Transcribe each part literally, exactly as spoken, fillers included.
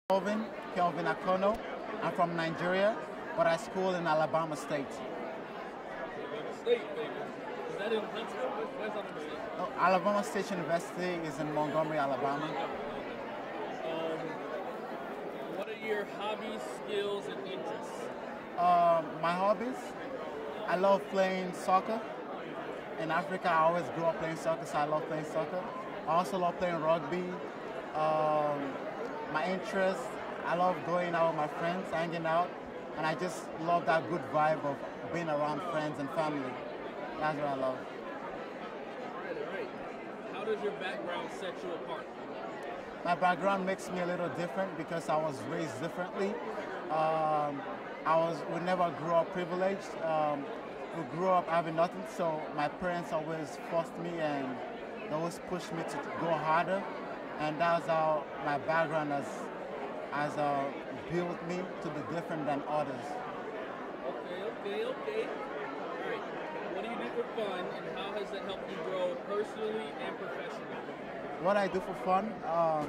Kelvin, Kelvin Akono. I'm from Nigeria, but I school in Alabama State. State, baby. Is that in Huntsville? Where's Alabama State? Oh, Alabama State University is in Montgomery, Alabama. Um, what are your hobbies, skills, and interests? Um, my hobbies, I love playing soccer. In Africa, I always grew up playing soccer, so I love playing soccer. I also love playing rugby. Um, my interests, I love going out with my friends, hanging out, and I just love that good vibe of being around friends and family. That's what I love. All right, all right. How does your background set you apart? My background makes me a little different because I was raised differently. Um, I was, we never grew up privileged. Um, we grew up having nothing, so my parents always forced me and they always pushed me to go harder. And that's how my background has, has uh, built me to be different than others. Okay, okay, okay. All right. What do you do for fun, and how has that helped you grow personally and professionally? What I do for fun, um,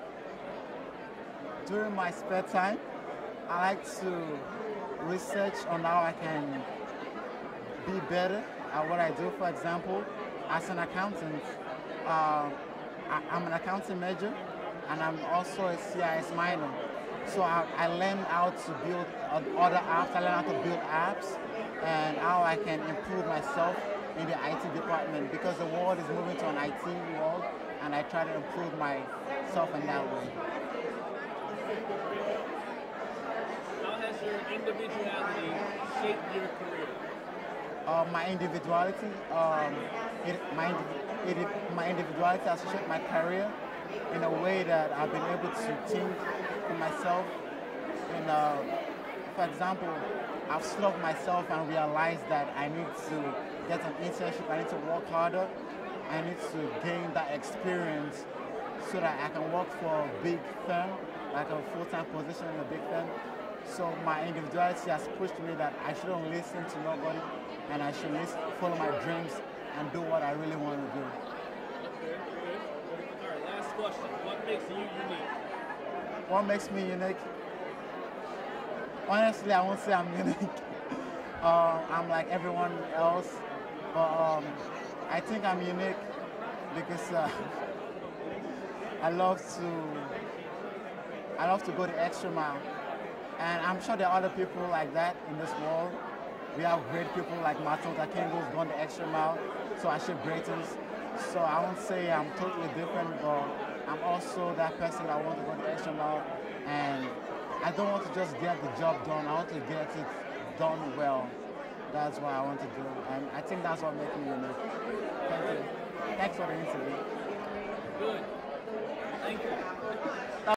during my spare time, I like to research on how I can be better at what I do. For example, as an accountant, uh, I, I'm an accounting major, and I'm also a C I S minor. So I, I learned how to build other apps, I learned how to build apps, and how I can improve myself in the I T department, because the world is moving to an I T world, and I try to improve myself in that way. How has your individuality shaped your career? Uh, my individuality, um, it, my, it, it, my individuality has shaped my career in a way that I've been able to think for myself. And, uh, for example, I've slowed myself and realized that I need to get an internship, I need to work harder, I need to gain that experience so that I can work for a big firm, like a full-time position in a big firm. So my individuality has pushed me that I shouldn't listen to nobody, and I should listen, follow my dreams and do what I really want to do. Okay, okay. All right, last question. What makes you unique? What makes me unique? Honestly, I won't say I'm unique. uh, I'm like everyone else, but um, I think I'm unique because uh, I love to I love to go the extra mile, and I'm sure there are other people like that in this world. We have great people like Martin Luther King who's gone the extra mile, so I shape greatness. So I won't say I'm totally different, but I'm also that person that wants to go the extra mile, and I don't want to just get the job done, I want to get it done well. That's what I want to do, and I think that's what makes me unique. Thank you. Thanks for the interview. Good. Thank you.